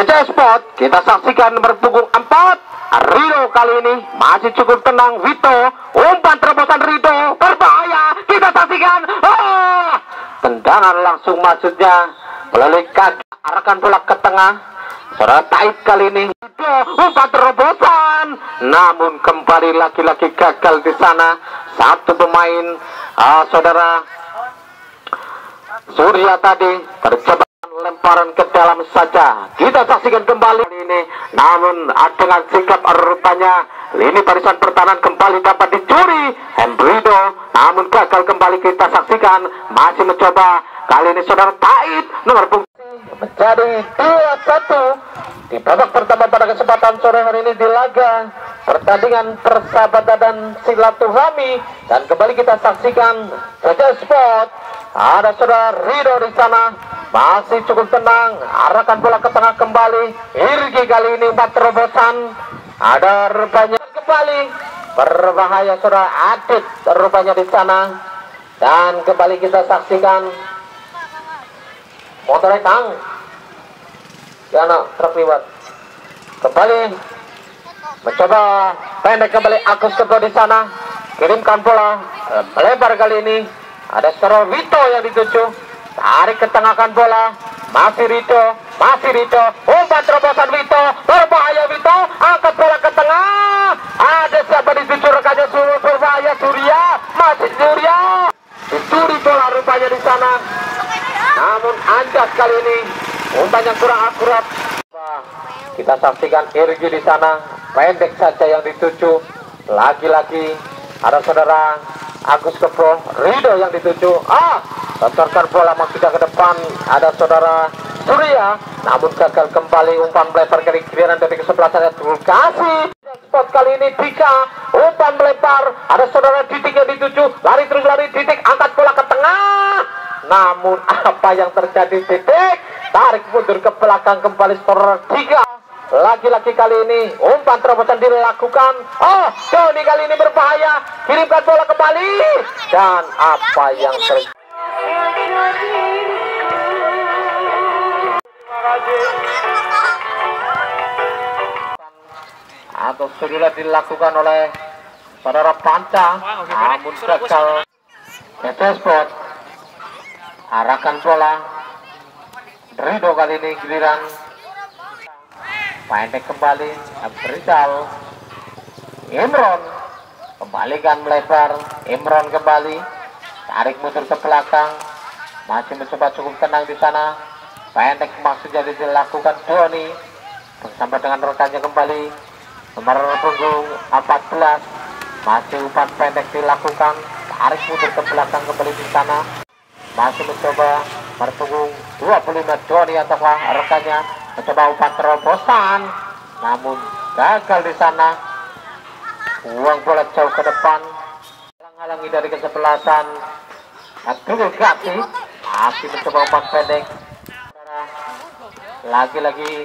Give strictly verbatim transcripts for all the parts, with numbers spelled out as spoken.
Saja spot, kita saksikan berpunggung empat. Rido kali ini masih cukup tenang. Vito, umpan terobosan Rido, berbahaya. Kita saksikan. Oh, tendangan langsung maksudnya melalui kaki, arahkan bola ke tengah. Saudara Taib kali ini Rido, umpan terobosan, namun kembali laki-laki gagal di sana. Satu pemain, uh, saudara Surya tadi tercoba lemparan ke dalam saja. Kita saksikan kembali ini, namun dengan sikap rupanya lini barisan pertahanan kembali dapat dicuri. Hendrido, namun gagal kembali. Kita saksikan masih mencoba kali ini saudara Taib nomor punggung menjadi dua satu di babak pertama pada kesempatan sore hari ini di laga pertandingan persahabatan dan silaturahmi. Dan kembali kita saksikan saja spot. Ada saudara Rido di sana, masih cukup tenang, arahkan bola ke tengah kembali. Irgi kali ini empat terobosan, ada rupanya kembali berbahaya saudara Adit rupanya di sana. Dan kembali kita saksikan motor Kang Yana terlibat kembali mencoba pendek kembali. Agus Kepo di sana, kirimkan bola melebar kali ini. Ada seorang Vito yang dituju, tarik ke tengahkan bola, masih Rido, masih Rido, umpan terobosan Vito, berbahaya Vito, angkat bola ke tengah. Ada siapa dituju rekannya, suruh berbahaya Surya, masih Surya, dicuri bola rupanya di sana. Namun anjas kali ini, umpannya kurang akurat. Kita saksikan Irgi di sana, pendek saja yang dituju. Lagi-lagi ada saudara Agus Kepo, Rido yang dituju. Ah, tontorkan bola maksudnya ke depan. Ada saudara Surya, namun gagal kembali. Umpan melebar ke kiri dari kesebelasan Tulkasi. Spot kali ini Dika, umpan melempar. Ada saudara Didik yang dituju. Lari terus lari Didik, angkat bola ke tengah. Namun apa yang terjadi Didik? Tarik mundur ke belakang kembali saudara Dika. Lagi-lagi kali ini umpan terobosan dilakukan. Oh, Doni kali ini berbahaya, kirimkan bola kembali. Dan apa yang terjadi? Atau sudah dilakukan oleh saudara Panca, namun gagal. Spot, arahkan bola. Rido kali ini giliran pendek kembali, Rizal, Imron kembalikan melebar. Imron kembali tarik mundur ke belakang, masih mencoba cukup tenang di sana. Pendek maksudnya dilakukan Doni bersama dengan rekannya kembali nomor punggung empat belas, masih umpan pendek dilakukan, tarik mundur ke belakang kembali di sana. Masih mencoba berpunggung dua puluh lima Doni ataukah rekannya mencoba umpan terobosan, namun gagal di sana. Uang bola jauh ke depan, halangi dari kesebelasan. Abdul Gati masih mencoba umpan pendek. Lagi-lagi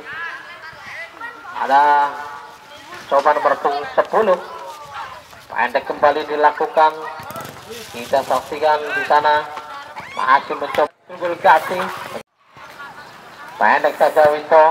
ada coba nomor punggung sepuluh, pendek kembali dilakukan. Kita saksikan di sana masih mencoba Abdul Gati. Pendek saja Winto,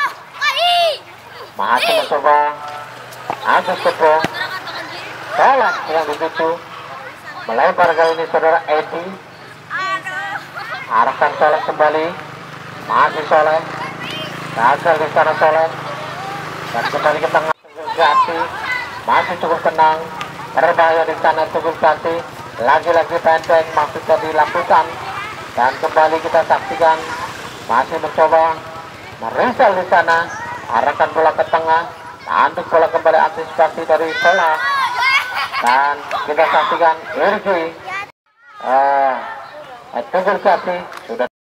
masih mencoba Agus Kepo. Salah yang dituju, melebar kali ini saudara Edi. Arahkan Soleh kembali, masih Soleh, gagal di sana Soleh. Dan kembali ke tengah Gati, masih cukup tenang, berbahaya di sana cukup Gati. Lagi-lagi pendek maksudnya dilakukan. Dan kembali kita saksikan masih mencoba Merizal di sana, arahkan bola ke tengah, tanduk bola kembali antisipasi dari Sola. Dan kita saksikan Irgi, uh, Tunggu kasih sudah